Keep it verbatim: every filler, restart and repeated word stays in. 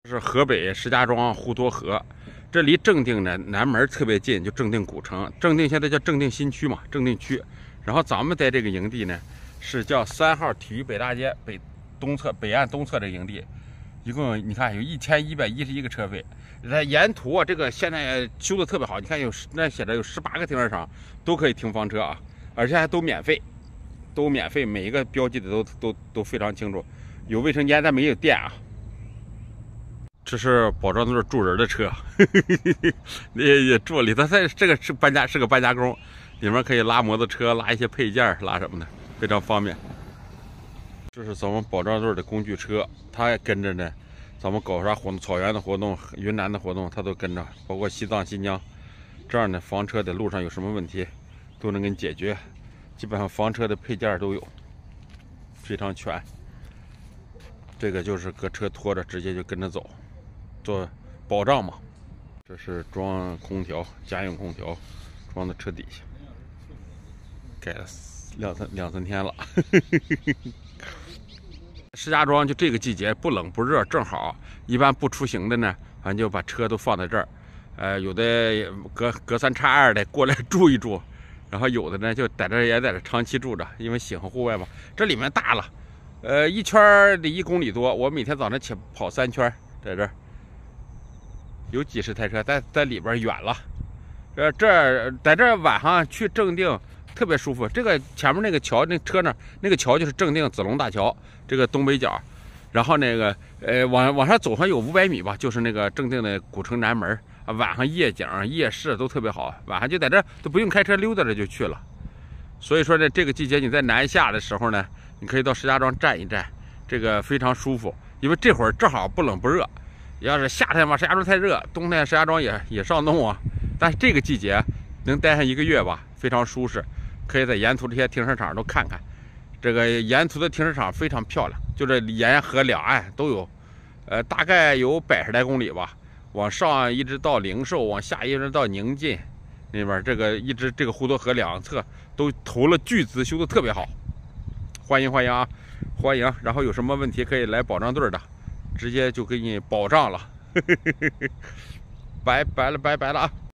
是河北石家庄滹沱河，这离正定呢南门特别近，就正定古城。正定现在叫正定新区嘛，正定区。然后咱们在这个营地呢，是叫三号体育北大街北东侧北岸东侧的营地，一共你看有一千一百一十一个车位。在沿途啊，这个现在修的特别好，你看有那写着有十八个停车场，都可以停房车啊，而且还都免费，都免费，每一个标记的都都都非常清楚，有卫生间，但没有电啊。这是宝庄队住人的车，也也住里头。它这个是搬家，是个搬家工，里面可以拉摩托车、拉一些配件、拉什么的，非常方便。这是咱们宝庄队的工具车，它也跟着呢。咱们搞啥活动，草原的活动、云南的活动，它都跟着，包括西藏、新疆。这样的房车在路上有什么问题，都能给你解决。基本上房车的配件都有，非常全。这个就是搁车拖着，直接就跟着走。做保障嘛，这是装空调，家用空调，装在车底下，改了两三两三天了。石家庄就这个季节不冷不热，正好。一般不出行的呢，咱就把车都放在这儿。呃，有的隔隔三差二的过来住一住，然后有的呢就在这也在这长期住着，因为喜欢户外嘛。这里面大了，呃，一圈得一公里多，我每天早上起跑三圈，在这儿。有几十台车，在在里边远了，呃，这在这晚上去正定特别舒服。这个前面那个桥，那车那那个桥就是正定子龙大桥，这个东北角。然后那个呃往往上走上有五百米吧，就是那个正定的古城南门啊。晚上夜景、夜市都特别好，晚上就在这都不用开车，溜达着就去了。所以说呢，这个季节你在南下的时候呢，你可以到石家庄站一站，这个非常舒服，因为这会儿正好不冷不热。要是夏天吧，石家庄太热；冬天石家庄也也上冻啊。但是这个季节能待上一个月吧，非常舒适。可以在沿途这些停车场都看看，这个沿途的停车场非常漂亮，就这沿河两岸都有，呃，大概有百十来公里吧。往上一直到灵寿，往下一直到宁晋那边，这个一直这个滹沱河两侧都投了巨资，修的特别好。欢迎欢迎啊，欢迎！然后有什么问题可以来保障队的。直接就给你保障了，拜拜了，拜拜了啊！